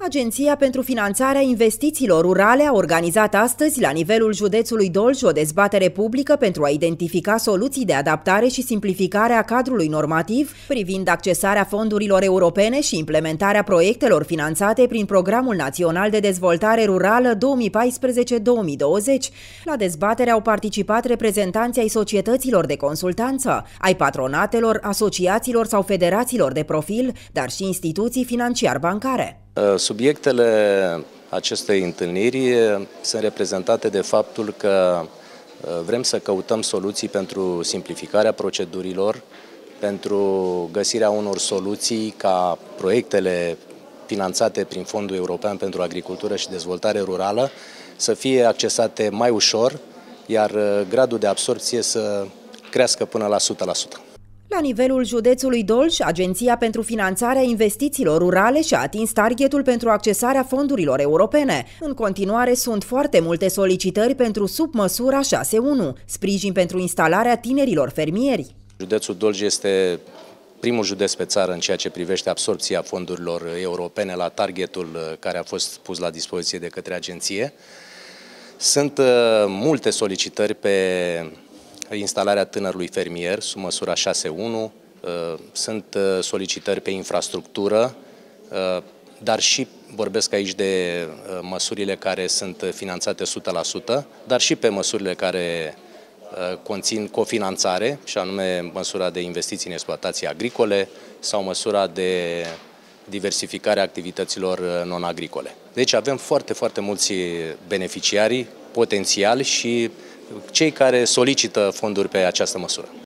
Agenția pentru Finanțarea Investițiilor Rurale a organizat astăzi, la nivelul județului Dolj, o dezbatere publică pentru a identifica soluții de adaptare și simplificare a cadrului normativ privind accesarea fondurilor europene și implementarea proiectelor finanțate prin Programul Național de Dezvoltare Rurală 2014-2020. La dezbatere au participat reprezentanții ai societăților de consultanță, ai patronatelor, asociațiilor sau federațiilor de profil, dar și instituții financiar-bancare. Subiectele acestei întâlniri sunt reprezentate de faptul că vrem să căutăm soluții pentru simplificarea procedurilor, pentru găsirea unor soluții ca proiectele finanțate prin Fondul European pentru Agricultură și Dezvoltare Rurală să fie accesate mai ușor, iar gradul de absorpție să crească până la 100%. La nivelul județului Dolj, Agenția pentru Finanțarea Investițiilor Rurale și-a atins targetul pentru accesarea fondurilor europene. În continuare, sunt foarte multe solicitări pentru submăsura 6.1, sprijin pentru instalarea tinerilor fermieri. Județul Dolj este primul județ pe țară în ceea ce privește absorpția fondurilor europene la targetul care a fost pus la dispoziție de către agenție. Sunt multe solicitări pe instalarea tânărului fermier, sub măsura 6.1, sunt solicitări pe infrastructură, dar și vorbesc aici de măsurile care sunt finanțate 100%, dar și pe măsurile care conțin cofinanțare, și anume măsura de investiții în exploatații agricole sau măsura de diversificare a activităților non-agricole. Deci avem foarte mulți beneficiari potențiali și cei care solicită fonduri pe această măsură.